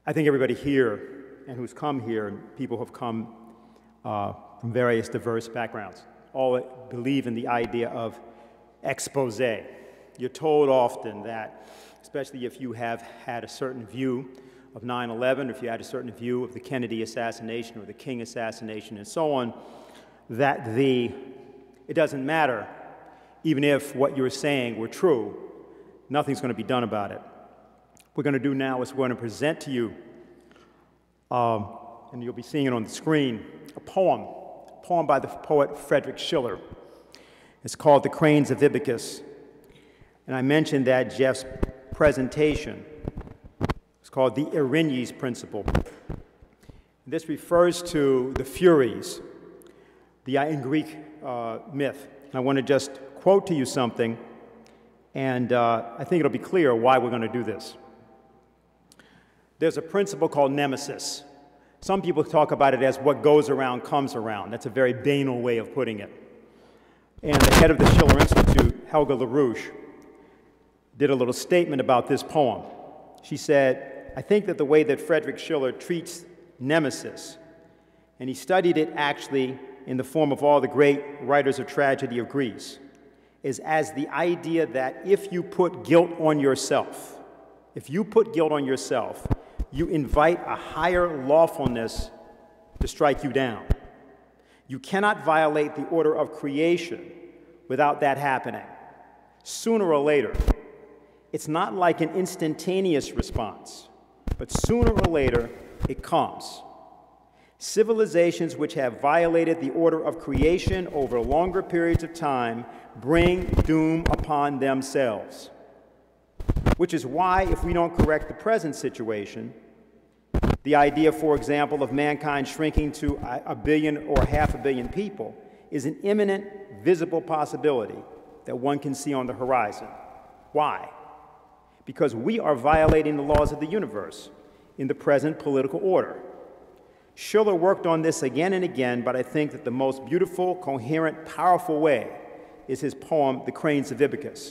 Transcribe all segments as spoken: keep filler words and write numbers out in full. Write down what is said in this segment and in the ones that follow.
I think everybody here and who's come here, and people who have come uh, from various diverse backgrounds, all believe in the idea of expose. You're told often that, especially if you have had a certain view of nine eleven, if you had a certain view of the Kennedy assassination or the King assassination and so on, that the, it doesn't matter, even if what you're saying were true, nothing's going to be done about it. What we're going to do now is we're going to present to you, um, and you'll be seeing it on the screen, a poem, a poem by the poet Friedrich Schiller. It's called The Cranes of Ibycus. And I mentioned that Jeff's presentation. It's called the Erinyes Principle. This refers to the Furies, the in Greek uh, myth. And I want to just quote to you something, and uh, I think it'll be clear why we're going to do this. There's a principle called nemesis. Some people talk about it as what goes around comes around. That's a very banal way of putting it. And the head of the Schiller Institute, Helga LaRouche, did a little statement about this poem. She said, I think that the way that Friedrich Schiller treats nemesis, and he studied it actually in the form of all the great writers of tragedy of Greece, is as the idea that if you put guilt on yourself, if you put guilt on yourself, you invite a higher lawfulness to strike you down. You cannot violate the order of creation without that happening. Sooner or later, it's not like an instantaneous response, but sooner or later, it comes. Civilizations which have violated the order of creation over longer periods of time bring doom upon themselves. Which is why, if we don't correct the present situation, the idea, for example, of mankind shrinking to a billion or half a billion people is an imminent, visible possibility that one can see on the horizon. Why? Because we are violating the laws of the universe in the present political order. Schiller worked on this again and again, but I think that the most beautiful, coherent, powerful way is his poem, The Cranes of Ibycus.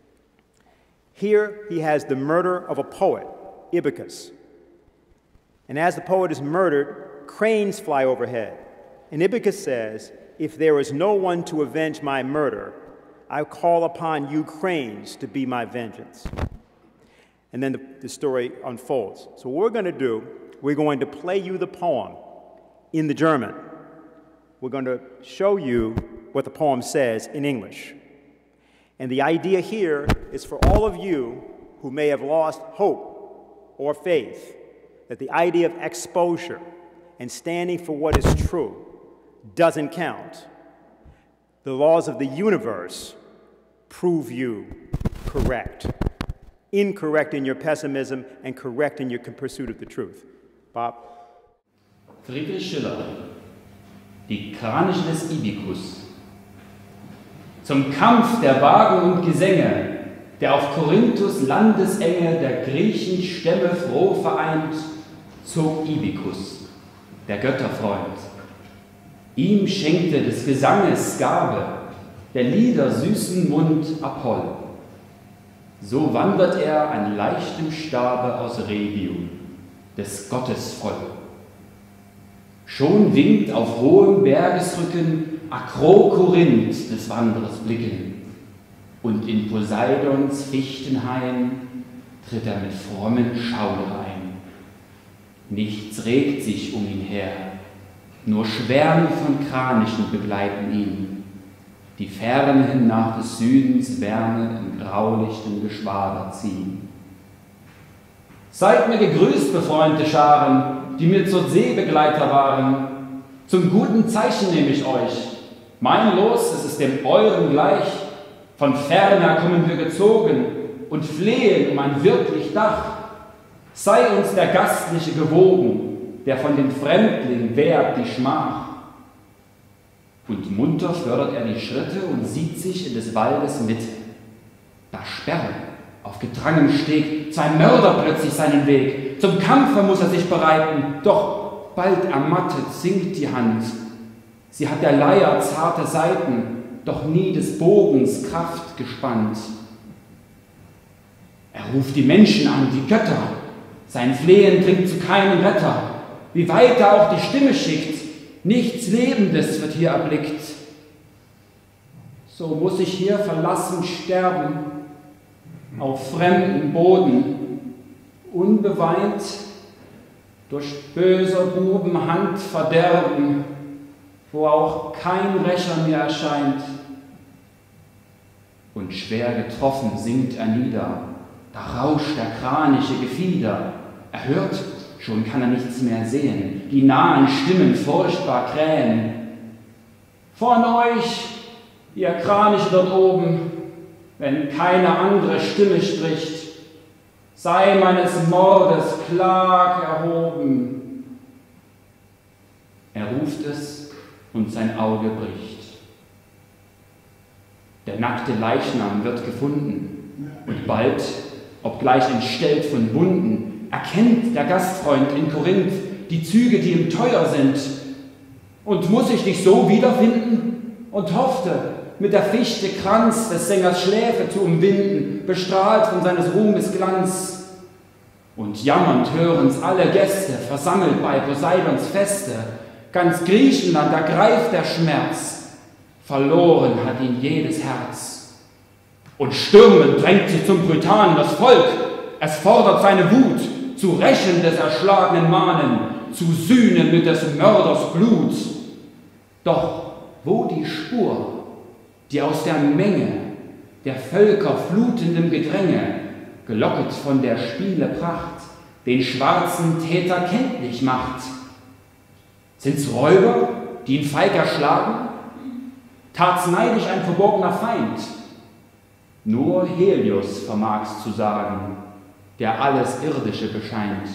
Here he has the murder of a poet, Ibycus. And as the poet is murdered, cranes fly overhead. And Ibycus says, if there is no one to avenge my murder, I call upon you cranes to be my vengeance. And then the, the story unfolds. So what we're going to do, we're going to play you the poem in the German. We're going to show you what the poem says in English. And the idea here is for all of you who may have lost hope or faith, that the idea of exposure and standing for what is true doesn't count. The laws of the universe prove you correct. Incorrect in your pessimism and correct in your pursuit of the truth. Bob? Friedrich Schiller, Die Kraniche des Ibycus. Zum Kampf der Wagen und Gesänge, der auf Korinthus Landesenge der Griechen Stämme froh vereint, zog Ibycus, der Götterfreund. Ihm schenkte des Gesanges Gabe, der Lieder süßen Mund Apoll. So wandert er an leichtem Stabe aus Rhegium, des Gottes voll. Schon winkt auf hohem Bergesrücken Akrokorinth des Wanderers Blicken, und in Poseidons Fichtenhain tritt er mit frommen Schauder ein. Nichts regt sich um ihn her, nur Schwärme von Kranichen begleiten ihn, die fern hin nach des Südens Wärme in graulichtem Geschwader ziehen. Seid mir gegrüßt, befreundete Scharen, die mir zur Seebegleiter waren. Zum guten Zeichen nehme ich euch. Mein Los ist es dem euren gleich. Von ferner kommen wir gezogen und flehen um ein wirklich Dach. Sei uns der Gastliche gewogen, der von den Fremdlingen wehrt die Schmach. Und munter fördert er die Schritte und sieht sich in des Waldes Mitte. Da sperren auf gedrangem Steg zwei Mörder plötzlich seinen Weg. Zum Kampfe muss er sich bereiten, doch bald ermattet sinkt die Hand. Sie hat der Leier zarte Saiten, doch nie des Bogens Kraft gespannt. Er ruft die Menschen an, die Götter, Sein Flehen dringt zu keinem Retter. Wie weit er auch die Stimme schickt, nichts Lebendes wird hier erblickt. So muss ich hier verlassen sterben, auf fremdem Boden, unbeweint, durch böser Buben Hand verderben, wo auch kein Rächer mir erscheint. Und schwer getroffen sinkt er nieder, da rauscht der kraniche Gefieder. Er hört, schon kann er nichts mehr sehen, die nahen Stimmen furchtbar krähen. Von euch, ihr Kraniche dort oben, wenn keine andere Stimme spricht, sei meines Mordes Klag erhoben. Er ruft es und sein Auge bricht. Der nackte Leichnam wird gefunden und bald, obgleich entstellt von Wunden, erkennt der Gastfreund in Korinth die Züge, die ihm teuer sind. Und muss ich dich so wiederfinden? Und hoffte, mit der Fichte Kranz des Sängers Schläfe zu umwinden, bestrahlt von seines Ruhmes Glanz. Und jammernd hören's alle Gäste, versammelt bei Poseidons Feste. Ganz Griechenland ergreift der Schmerz, verloren hat ihn jedes Herz. Und stürmend drängt sich zum Brutanen das Volk, es fordert seine Wut, zu rächen des erschlagenen Mahnen, zu sühnen mit des Mörders Blut. Doch wo die Spur, die aus der Menge der Völker flutendem Gedränge, gelocket von der Spiele Pracht, den schwarzen Täter kenntlich macht? Sind's Räuber, die ihn feig erschlagen? Tat's neidisch ein verborgener Feind? Nur Helios vermag's zu sagen, der alles Irdische bescheint.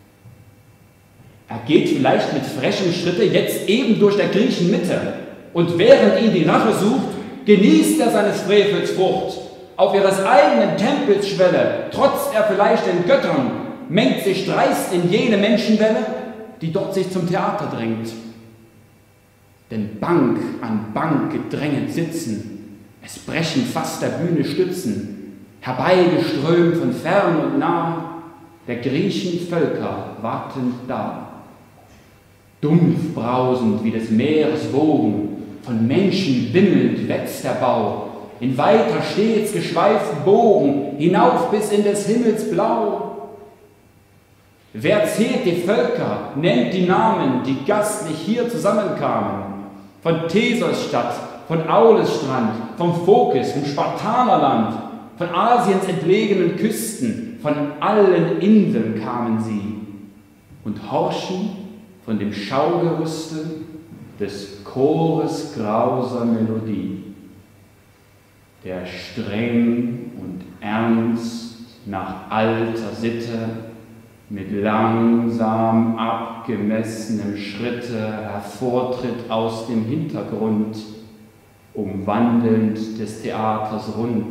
Er geht vielleicht mit frechem Schritte jetzt eben durch der Griechen Mitte, und während ihn die Rache sucht, genießt er seines Frevels Frucht. Auf ihres eigenen Tempels Schwelle trotzt er vielleicht den Göttern, mengt sich dreist in jene Menschenwelle, die dort sich zum Theater drängt. Denn Bank an Bank gedränget sitzen, es brechen fast der Bühne Stützen, herbeigeströmt von fern und nah, der Griechen Völker wartend da. Dumpf brausend wie des Meeres Wogen, von Menschen wimmelnd wächst der Bau, in weiter stets geschweiften Bogen, hinauf bis in des Himmels Blau. Wer zählt die Völker, nennt die Namen, die gastlich hier zusammenkamen, von Thesos Stadt, von Aulis Strand, vom Phokis, vom Spartanerland, von Asiens entlegenen Küsten, von allen Inseln kamen sie und horchen von dem Schaugerüste des Chores grauser Melodie, der streng und ernst nach alter Sitte mit langsam abgemessenem Schritte hervortritt aus dem Hintergrund, umwandelnd des Theaters rund.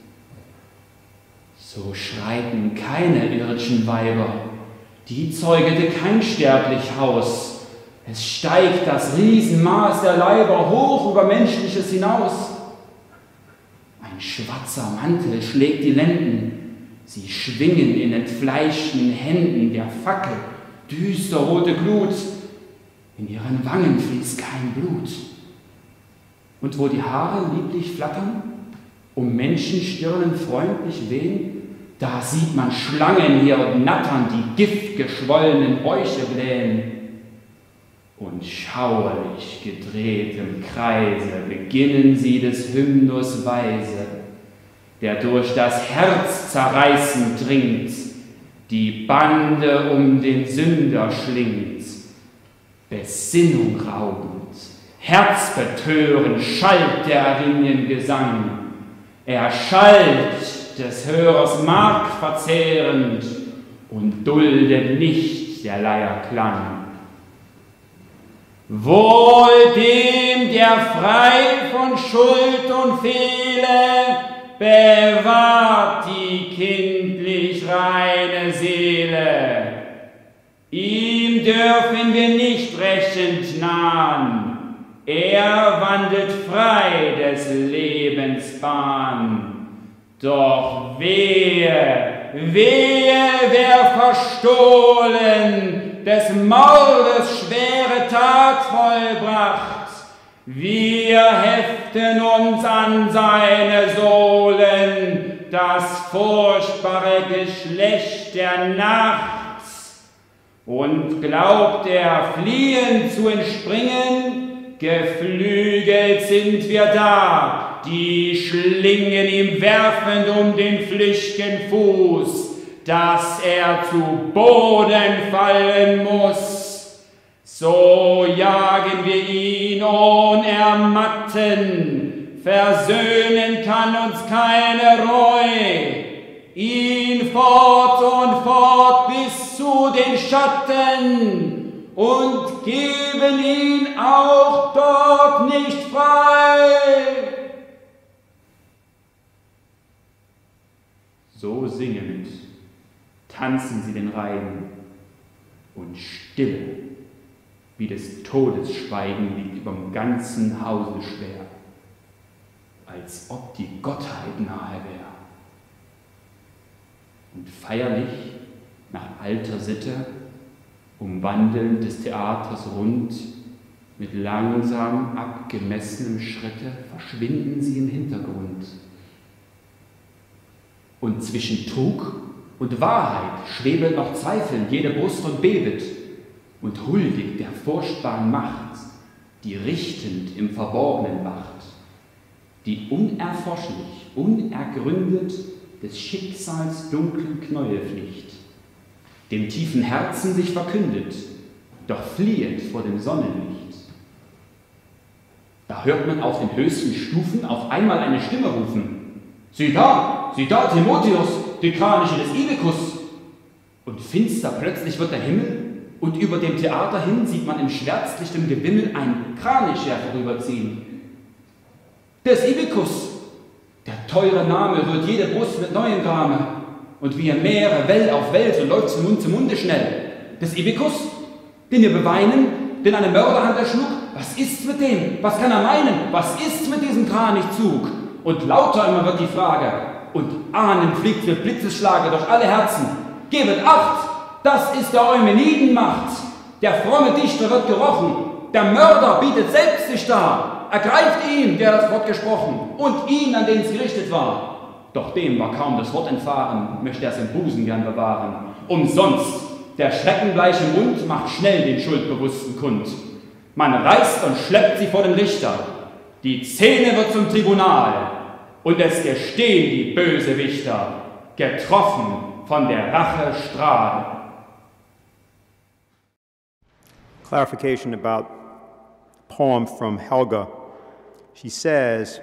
So schreiten keine irdischen Weiber, die zeugete kein sterblich Haus. Es steigt das Riesenmaß der Leiber hoch über Menschliches hinaus. Ein schwarzer Mantel schlägt die Lenden, sie schwingen in entfleischten Händen der Fackel düsterrote Glut. In ihren Wangen fließt kein Blut. Und wo die Haare lieblich flattern, um Menschenstirnen freundlich wehen, da sieht man Schlangen hier und nattern, die giftgeschwollenen Bäuche blähen. Und schauerlich gedreht im Kreise beginnen sie des Hymnus Weise, der durch das Herz zerreißend dringt, die Bande um den Sünder schlingt. Besinnung raubend, herzbetörend schallt der Arignengesang. Er schallt des Hörers Mark verzehrend und duldet nicht der Leier Klang. Wohl dem, der frei von Schuld und Fehle, bewahrt die kindlich reine Seele. Ihm dürfen wir nicht rächend nahen, er wandelt frei des Lebens Bahn. Doch wehe, wehe, wer verstohlen, des Mordes schwere Tat vollbracht. Wir heften uns an seine Sohlen, das furchtbare Geschlecht der Nachts. Und glaubt er, fliehen zu entspringen, geflügelt sind wir da, die Schlingen ihm werfend um den flüchtigen Fuß, dass er zu Boden fallen muss. So jagen wir ihn ohne Ermatten, versöhnen kann uns keine Reue. Ihn fort und fort bis zu den Schatten und geben ihn auch dort nicht frei. So singend tanzen sie den Reigen und Stille wie des Todes Schweigen liegt überm ganzen Hause schwer, als ob die Gottheit nahe wär. Und feierlich, nach alter Sitte, umwandeln des Theaters rund, mit langsam abgemessenem Schritte verschwinden sie im Hintergrund. Und zwischen Trug und Wahrheit schwebet noch Zweifel jede Brust und bebet und huldigt der furchtbaren Macht, die richtend im Verborgenen wacht, die unerforschlich, unergründet des Schicksals dunklen Knäuel fliegt, dem tiefen Herzen sich verkündet, doch fliehet vor dem Sonnenlicht. Da hört man auf den höchsten Stufen auf einmal eine Stimme rufen: Sieh da, sieh da, Timotheus, die Kraniche des Ibykus! Und finster plötzlich wird der Himmel, und über dem Theater hin sieht man im schwärzlichtem Gewimmel ein Kranich vorüberziehen. Des Ibykus! Der teure Name rührt jede Brust mit neuem Grame, und wie er Meere, Well auf Well, so läuft von Mund zu Munde schnell. Des Ibykus, den wir beweinen, den eine Mörderhand erschlug, was ist's mit dem? Was kann er meinen? Was ist's mit diesem Kranichzug? Und lauter immer wird die Frage, und Ahnen fliegt für Blitzesschlage durch alle Herzen. Gebet Acht! Das ist der Eumenidenmacht. Der fromme Dichter wird gerochen. Der Mörder bietet selbst sich dar. Ergreift ihn, der das Wort gesprochen, und ihn, an den es gerichtet war. Doch dem war kaum das Wort entfahren, möchte er es im Busen gern bewahren. Umsonst, der schreckenbleiche Mund macht schnell den Schuldbewussten kund. Man reißt und schleppt sie vor den Richter. Die Szene wird zum Tribunal, und es gestehen die Bösewichter, getroffen von der Rache Strahl. Clarification about a poem from Helga. She says,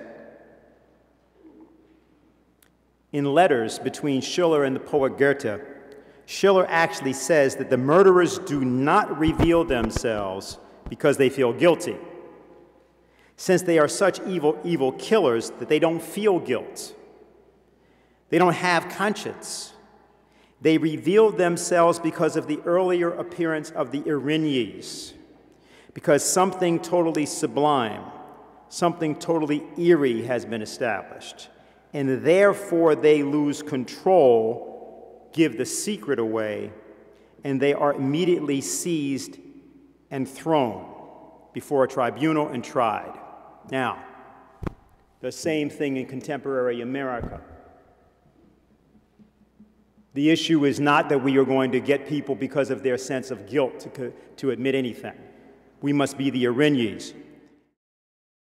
in letters between Schiller and the poet Goethe, Schiller actually says that the murderers do not reveal themselves because they feel guilty, since they are such evil, evil killers that they don't feel guilt. They don't have conscience. They revealed themselves because of the earlier appearance of the Erinyes, because something totally sublime, something totally eerie has been established, and therefore they lose control, give the secret away, and they are immediately seized and thrown before a tribunal and tried. Now, the same thing in contemporary America. The issue is not that we are going to get people because of their sense of guilt to, to admit anything. We must be the Erinyes.